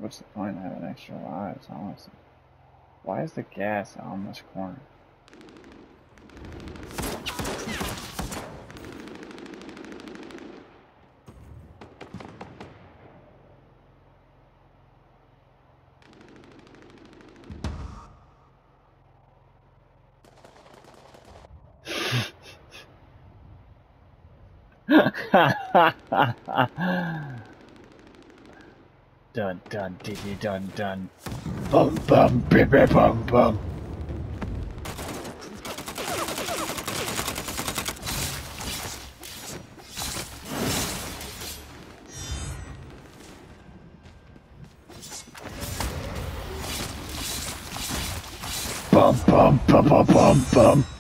what's the point of having extra lives, honestly? Why is the gas on this corner? Dun dun diddy dun dun. Bum bum bippy bum bum. Bum bum bum bum bum bum.